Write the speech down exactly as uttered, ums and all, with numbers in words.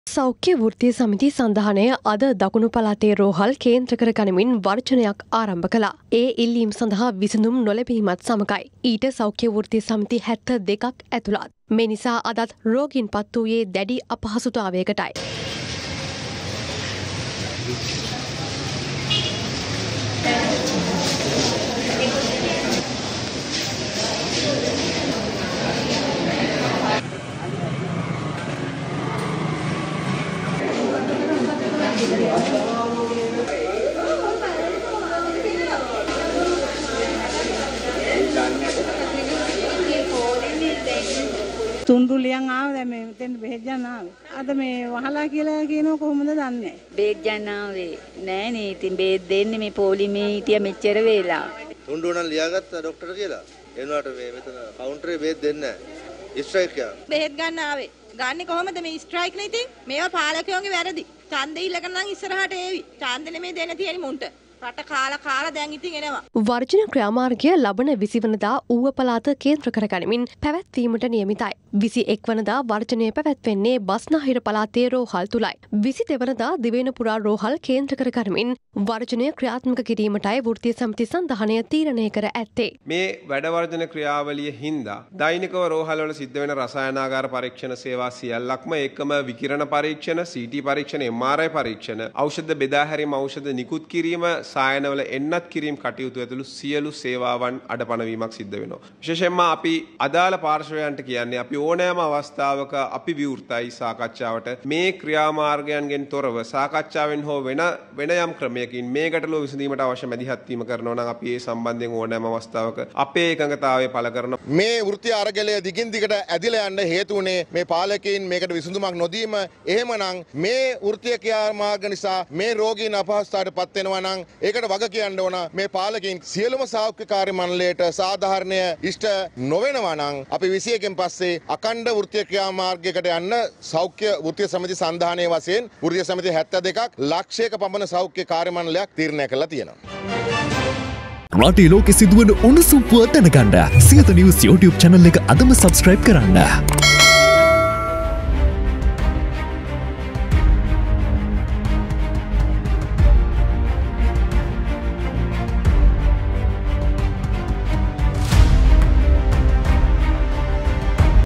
සෞඛ්‍ය වෘත්තීය සමිති සංධානය අද දකුණු පළාතේ රෝහල් කේන්ද්‍ර කර ගනිමින් වර්ජනයක් ආරම්භ කළා. ඒ ඉල්ලීම් සඳහා විසඳුම් නොලැබීමත් සමගයි. ඊට සෞඛ්‍ය වෘත්තීය සමිති හැත්තෑ දෙකක් ඇතුළත්. මේ නිසා අදත් රෝගීන් පත් වූයේ දැඩි අපහසුතාවයකටයි. තුන්රුලියන් ආව දැන් මේ මෙතෙන් බෙහෙත් ගන්න ආවේ. අද මේ වහලා කියලා කියනවා කොහොමද දන්නේ? බෙහෙත් ගන්න ආවේ නෑ නේ. ඉතින් බෙහෙත් දෙන්නේ මේ පොලිමේ හිටිය මෙච්චර වෙලා. තුන්රුණන් ලියාගත්ත ડોක්ටර් කියලා. එනවාට මේ මෙතන කවුන්ටරේ බෙහෙත් දෙන්නේ නෑ. ස්ට්‍රයික් එක. බෙහෙත් ගන්න ආවේ. ගන්නේ කොහොමද මේ ස්ට්‍රයික් නේ ඉතින්? මේවා පාලකයෝගේ වැරදි. ඡන්දෙ ඉල්ලගෙන නම් ඉස්සරහට ඒවි. ඡන්දෙ නෙමෙයි දෙන්න තියෙන්නේ මුන්ට. රට කාලා කාලා දැන් ඉතින් එනවා. වර්ජන ක්‍රියාමාර්ගය ලබන විසි වනදා ඌව පළාත කේන්ද්‍ර කර ගනිමින් පැවැත්වීමට නියමිතයි. විසි එක් වනදා වර්ජනය පැවැත්වෙන්නේ බස්නාහිර පළාතේ රෝහල් තුලයි. විසි දෙවනදා දිවයින පුරා රෝහල් කේන්ද්‍ර කර ගනිමින් වර්ජනය ක්‍රියාත්මක කිරීමටයි වෘත්තීය සමිති සංධානය තීරණය කර ඇත්තේ. මේ වැඩ වර්ජන ක්‍රියාවලිය හින්දා දෛනිකව රෝහල් වල සිද්ධ වෙන රසායනාගාර පරීක්ෂණ සේවා සියල්ලක්ම එකම විකිරණ පරීක්ෂණ, සී ටී පරීක්ෂණ, එම් ආර් ආයි පරීක්ෂණ, ඖෂධ බෙදා හැරීම, ඖෂධ නිකුත් කිරීම, සායනවල එන්නත් කිරීම කටයුතු ඇතුළු සියලු සේවාවන් අඩපණවීමක් සිද්ධ වෙනවා. විශේෂයෙන්ම අපි අදාළ පාර්ශවයන්ට කියන්නේ අපි ඕනෑම අවස්ථාවක අපි විවෘතයි සාකච්ඡාවට මේ ක්‍රියාමාර්ගයන්ගෙන් තොරව සාකච්ඡාවෙන් හෝ වෙන වෙන යම් ක්‍රමයකින් මේ ගැටලුව විසඳීමට අවශ්‍ය මැදිහත් වීම කරනවා නම් අපි ඒ සම්බන්ධයෙන් ඕනෑම අවස්ථාවක අපේ එකඟතාවය පළ කරනවා. මේ වෘත්තීය අරගලය දිගින් දිගට ඇදිලා යන්න හේතු වුණේ මේ පාලකයන් මේකට විසඳුමක් නොදීම. එහෙමනම් මේ වෘත්තීය ක්‍රියාමාර්ග නිසා මේ රෝගීන් අපහසුතාවට පත් වෙනවා නම් ඒකට වග කියන්න ඕන මේ පාලකයන් සියලුම සෞඛ්‍ය කාර්ය මණ්ඩලයට සාධාරණය ඉෂ්ට නොවෙනවා නම් අපි විසි එකෙන් පස්සේ අඛණ්ඩ වෘත්තීය ක්‍රියාමාර්ගයකට යන්න සෞඛ්‍ය වෘත්තීය සමිති සංධානයේ වශයෙන් වෘත්තීය සමිති හැත්තෑ දෙකක් ලක්ෂයක පමණ සෞඛ්‍ය කාර්ය මණ්ඩලයක් තීරණය කළා තියෙනවා. රටේ ලෝකෙ සිදුවන උණුසුම් පුවත් දැනගන්න සියත නිවුස් YouTube channel එක අදම subscribe කරන්න.